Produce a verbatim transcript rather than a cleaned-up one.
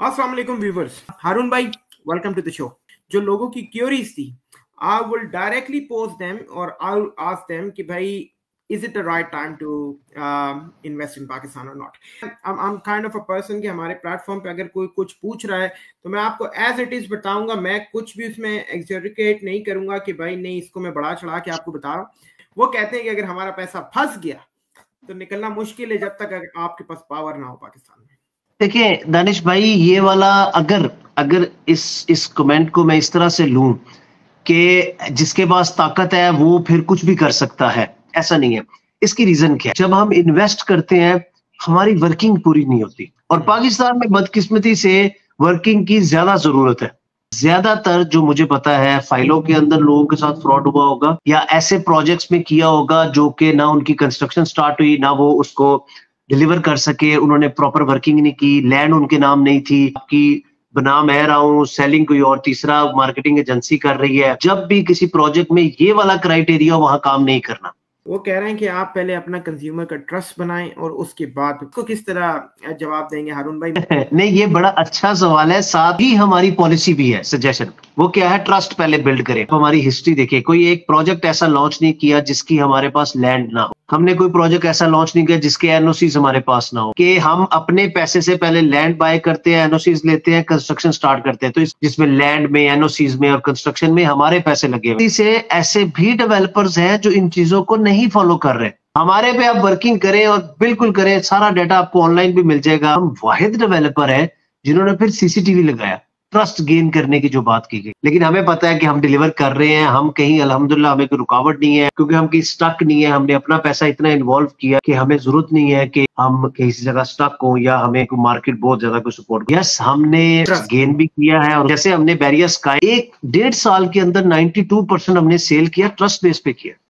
अस्सलाम वालेकुम व्यूवर्स, हारून भाई वेलकम टू द शो। जो लोगों की क्यूरीज थी, I will directly post them और आई विल आस्क देम कि भाई is it the right time to invest in Pakistan और not. I am kind of a person कि हमारे प्लेटफॉर्म पे अगर कोई कुछ पूछ रहा है तो मैं आपको एज इट इज बताऊंगा, मैं कुछ भी उसमें एग्जरिकेट नहीं करूंगा कि भाई नहीं इसको मैं बढ़ा चढ़ा के आपको बता रहा हूँ। वो कहते हैं कि अगर हमारा पैसा फंस गया तो निकलना मुश्किल है जब तक अगर आपके पास पावर ना हो पाकिस्तान में। देखिए दानिश भाई, ये वाला अगर अगर इस इस कमेंट को मैं इस तरह से लूं कि जिसके पास ताकत है वो फिर कुछ भी कर सकता है, ऐसा नहीं है। इसकी रीजन क्या है? जब हम इन्वेस्ट करते हैं हमारी वर्किंग पूरी नहीं होती, और पाकिस्तान में बदकिस्मती से वर्किंग की ज्यादा जरूरत है। ज्यादातर जो मुझे पता है फाइलों के अंदर लोगों के साथ फ्रॉड हुआ होगा या ऐसे प्रोजेक्ट्स में किया होगा जो कि ना उनकी कंस्ट्रक्शन स्टार्ट हुई ना वो उसको डिलीवर कर सके, उन्होंने प्रॉपर वर्किंग नहीं की, लैंड उनके नाम नहीं थी, आपकी बना मैं रहा हूँ, सेलिंग कोई और तीसरा मार्केटिंग एजेंसी कर रही है। जब भी किसी प्रोजेक्ट में ये वाला क्राइटेरिया, वहां काम नहीं करना। वो कह रहे हैं कि आप पहले अपना कंज्यूमर का ट्रस्ट बनाएं और उसके बाद उसको किस तरह जवाब देंगे हारून भाई? नहीं, ये बड़ा अच्छा सवाल है, साथ ही हमारी पॉलिसी भी है सजेशन। वो क्या है? ट्रस्ट पहले बिल्ड करें। हमारी हिस्ट्री देखिए, कोई एक प्रोजेक्ट ऐसा लॉन्च नहीं किया जिसकी हमारे पास लैंड ना हो। हमने कोई प्रोजेक्ट ऐसा लॉन्च नहीं किया जिसके एनओसीज हमारे पास ना हो, कि हम अपने पैसे से पहले लैंड बाय करते हैं, एनओसीज लेते हैं, कंस्ट्रक्शन स्टार्ट करते हैं। तो इस जिसमें लैंड में, एनओसीज में और कंस्ट्रक्शन में हमारे पैसे लगे हुए। इसे ऐसे भी डेवलपर्स हैं जो इन चीजों को नहीं फॉलो कर रहे। हमारे पे आप वर्किंग करें और बिल्कुल करें, सारा डाटा आपको ऑनलाइन भी मिल जाएगा। हम वाहिद डेवलपर है जिन्होंने फिर सीसीटीवी लगाया, ट्रस्ट गेन करने की जो बात की गई। लेकिन हमें पता है कि हम डिलीवर कर रहे हैं, हम कहीं अल्हम्दुलिल्लाह हमें कोई रुकावट नहीं है, क्योंकि हम कहीं स्टक नहीं है। हमने अपना पैसा इतना इन्वॉल्व किया कि हमें जरूरत नहीं है कि हम किसी जगह स्टक हो या हमें कोई मार्केट बहुत ज्यादा कोई सपोर्ट। यस, हमने गेन भी किया है, और जैसे हमने बैरियर्स का एक डेढ़ साल के अंदर बानवे परसेंट हमने सेल किया, ट्रस्ट बेस पे किया।